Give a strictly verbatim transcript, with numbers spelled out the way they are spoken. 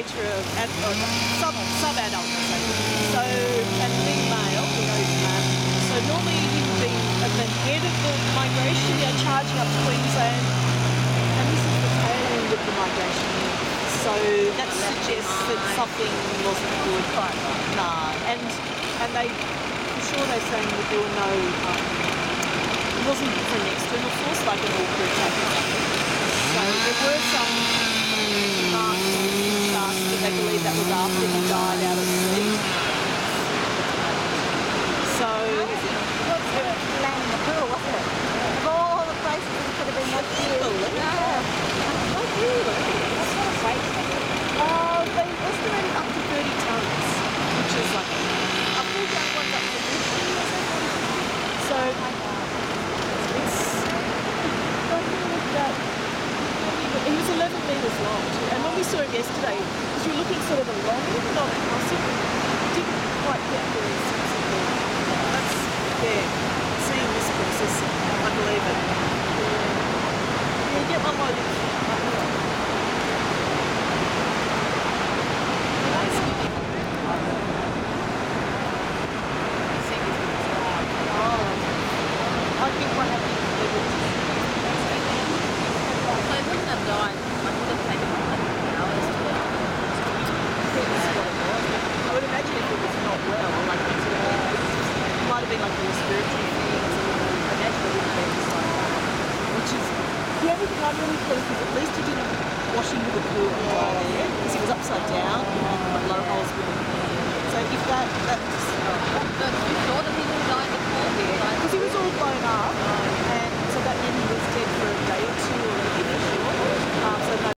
nature of ad, or sub, sub-adult, so, and being male, you know, um, so normally he would be at the head of the migration, you know, charging up to Queensland, and this is the tail end of the migration. So that suggests that something wasn't good. Nah, and and they, for sure, they're saying that there were no, um, it wasn't for an external force like an all-crew attack or something. So there were some marks on the charts that they believe that was after he died out at sea. So What's the land in the pool, wasn't it? Of all the places it could have been much bigger. yeah. Oh really? What sort of weight? Uh, they estimated up to thirty tonnes, which is like a full ground one's up to fifty or something. So it's I think that he was eleven metres long too. And when we saw him yesterday, because you were looking sort of along him, not across him, didn't quite get very sensible. That's yeah, seeing this process, I believe it. Yeah, you get one more look. I think what happened is they were So he wouldn't have died. I would have taken like hours to get I would imagine if it was not well, like it might have been like a respiratory thing, I imagine it would have been just like that. Which is, the only thing I'm really pleased is at least he didn't wash into the pool and die there, because he was upside down and the blowholes were in there. So if that, that just, But you saw that he didn't die before? because he was all blown up, and so that meant he was dead for a day or two already, for sure. Um, so no